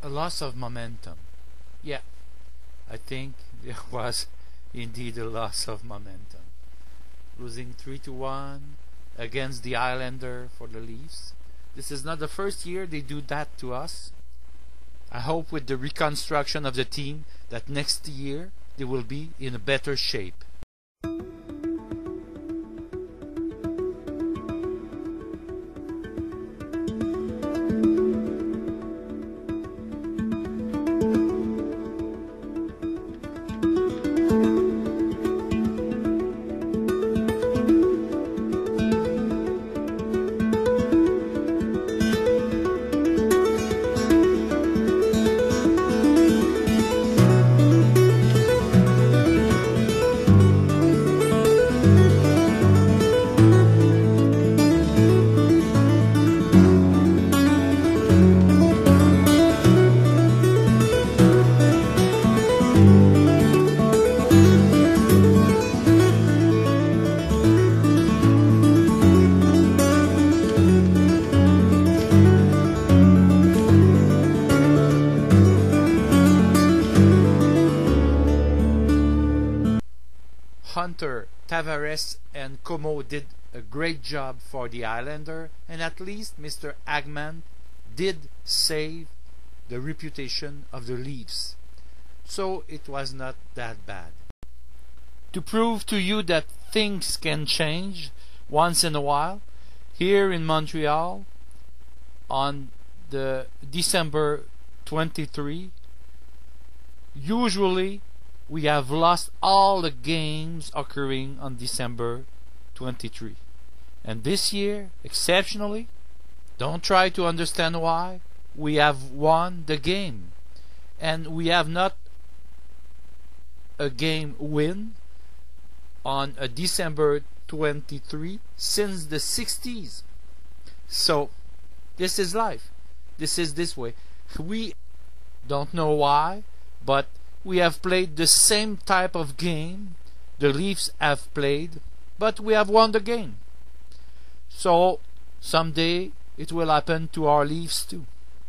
A loss of momentum. Yeah, I think there was indeed a loss of momentum. Losing 3-1 against the Islander for the Leafs. This is not the first year they do that to us. I hope with the reconstruction of the team that next year they will be in a better shape. Hunter, Tavares and Como did a great job for the Islander, and at least Mr. Hagman did save the reputation of the Leafs. So it was not that bad. To prove to you that things can change once in a while, here in Montreal on the December 23, usually we have lost all the games occurring on December 23. And this year, exceptionally, don't try to understand why, we have won the game. And we have not a game win on a December 23 since the 60s. So, this is life. This is this way. We don't know why, but we have played the same type of game the Leafs have played, but we have won the game. So someday it will happen to our Leafs too.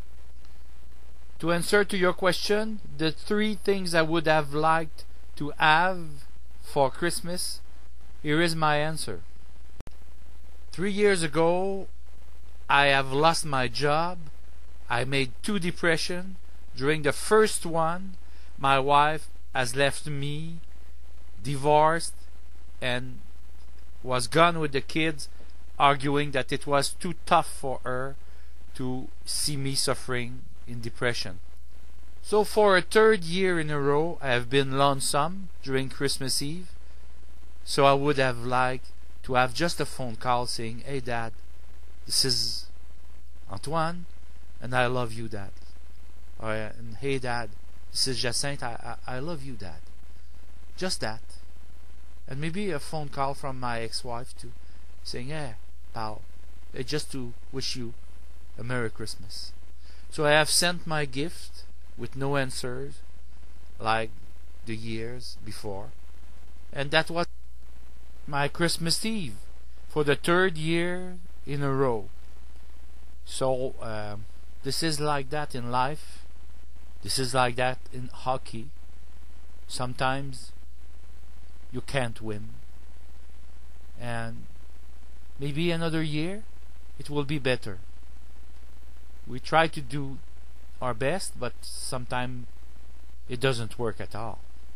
To answer to your question, the 3 things I would have liked to have for Christmas, here is my answer. 3 years ago, I have lost my job. I made 2 depressions. During the first one, my wife has left me, divorced, and was gone with the kids, arguing that it was too tough for her to see me suffering in depression. So for a 3rd year in a row, I have been lonesome during Christmas Eve. So I would have liked to have just a phone call saying, "Hey Dad, this is Antoine, and I love you, Dad." And "Hey Dad, this is Jacinthe, I love you, Dad." Just that. And maybe a phone call from my ex-wife too, saying, "Hey, pal, just to wish you a Merry Christmas." So I have sent my gift with no answers, like the years before. And that was my Christmas Eve for the 3rd year in a row. So this is like that in life. This is like that in hockey. Sometimes you can't win. And maybe another year it will be better. We try to do our best, but sometimes it doesn't work at all.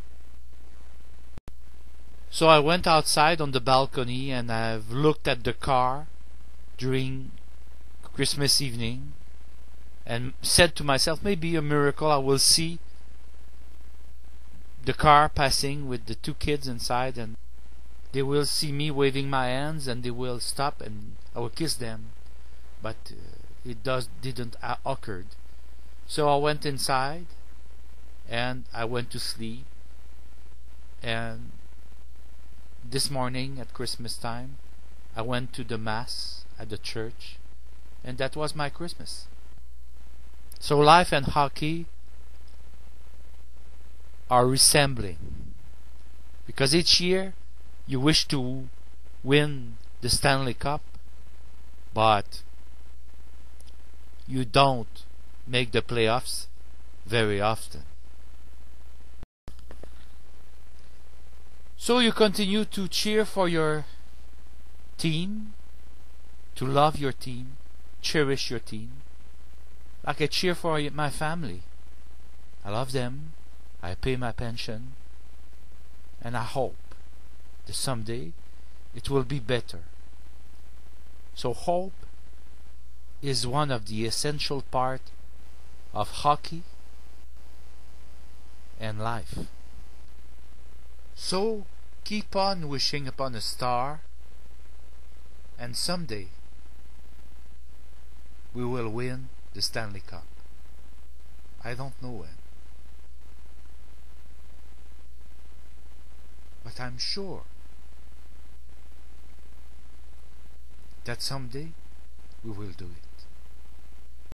So I went outside on the balcony and I've looked at the car during Christmas evening and said to myself, maybe a miracle, I will see the car passing with the 2 kids inside, and they will see me waving my hands and they will stop and I will kiss them. But it didn't occur. So I went inside and I went to sleep, and this morning at Christmas time I went to the Mass at the church, and that was my Christmas. So life and hockey are resembling, because each year you wish to win the Stanley Cup, but you don't make the playoffs very often. So you continue to cheer for your team, to love your team, cherish your team, like I cheer for my family. I love them, I pay my pension, and I hope that someday it will be better. So hope is one of the essential part of hockey and life. So keep on wishing upon a star, and someday we will win the Stanley Cup. I don't know when, but I'm sure that someday we will do it.